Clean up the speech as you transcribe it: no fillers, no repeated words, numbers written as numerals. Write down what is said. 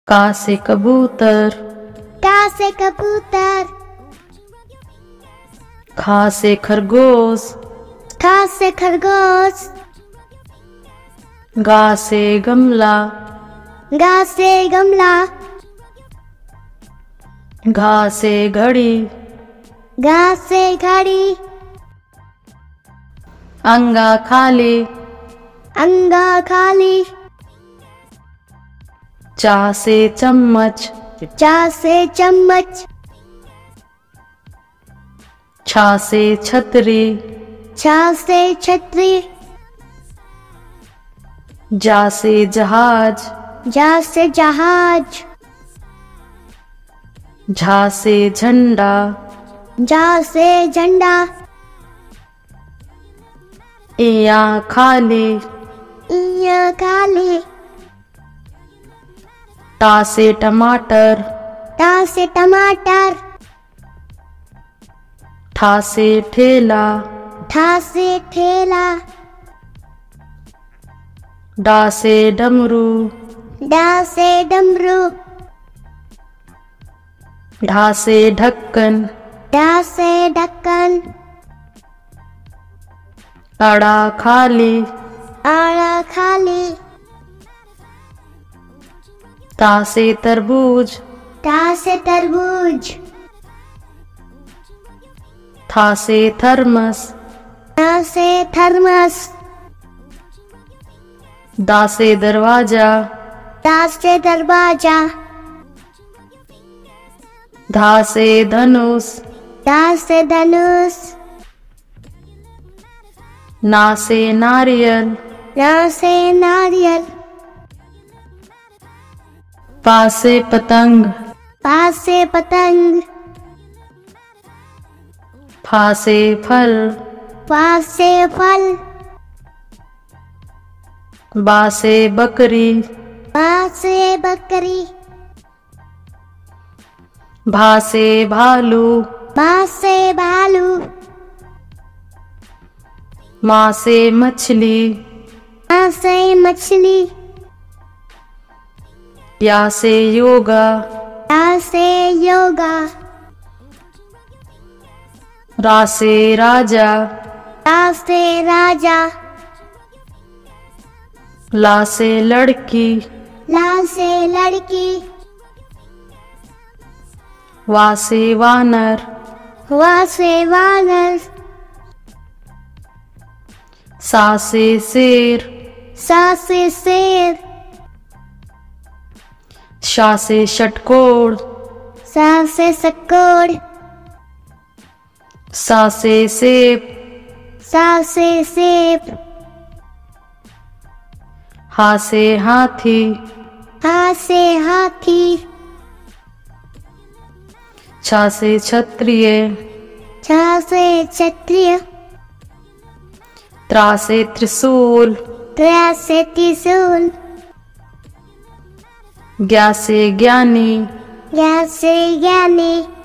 का से कबूतर, का से कबूतर। खा से खरगोश, खा से खरगोश। गा से गमला, गा से गमला। घा से घड़ी, गा से घड़ी। अंगा खाली, अंगा खाली। चा से चम्मच, चा से चम्मच। छा से छतरी, छा से छतरी। जा से जहाज, जा से जहाज। झा से झंडा, जा से झंडा। इया खाली, इया खाली। टा से टमाटर, टा से टमाटर। ठा से ठेला, ठा से ठेला। डा से डमरू, डा से डमरू। ढा से ढक्कन, डा से ढक्कन। अड़ा खाली, आड़ा खाली। ता से तरबूज, ता से तरबूज। था से थर्मस, ता से थर्मस। दा से दरवाजा, दा से दरवाजा। धा से धनुष, दा से धनुष। ना से नारियल, ना से नारियल। पा से पतंग, पा से पतंग। फा से फल, फा से फल। बा से बकरी, बा से बकरी। भा से भालू, बा से भालू। माँ से मछली, मा से मछली। या से योगा, या से योगा। रा से राजा, रा से राजा। ला से लड़की, ला से लड़की। वा से वानर, वा से वानर। सा से शेर, सा से शेर। शा से षटकोण, सा से षटकोण। सा से सेब, सा से सेब। हा से हाथी, हा से हाथी। छा से क्षत्रिय, छा से क्षत्रिय। त्रा से त्रिशूल, त्रा से त्रिशूल। ज्ञा से ज्ञानी, ज्ञा से ज्ञानी।